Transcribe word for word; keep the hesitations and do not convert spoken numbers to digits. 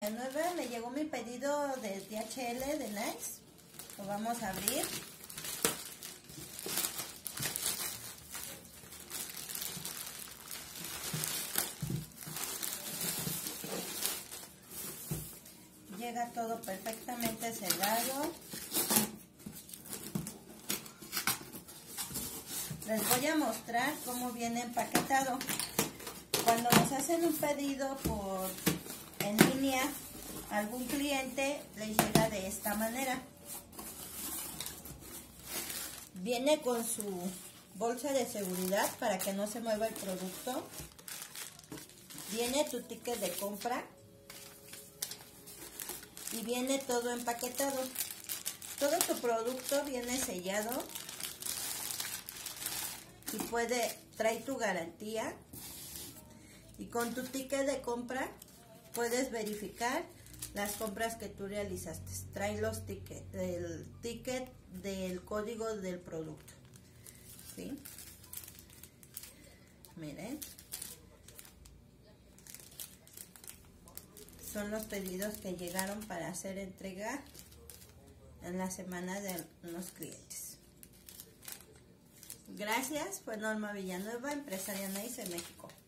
Villanueva. Me llegó mi pedido de D H L de Nice. Lo vamos a abrir. Llega todo perfectamente sellado. Les voy a mostrar cómo viene empaquetado. Cuando nos hacen un pedido por en línea, algún cliente les llega de esta manera. Viene con su bolsa de seguridad para que no se mueva el producto. Viene tu ticket de compra. Y viene todo empaquetado. Todo tu producto viene sellado. Y puede, trae tu garantía. Y con tu ticket de compra puedes verificar las compras que tú realizaste. Trae los tickets, el ticket del código del producto. ¿Sí? Miren. Son los pedidos que llegaron para hacer entrega en la semana de unos clientes. Gracias, fue Norma Villanueva, empresaria Nice en México.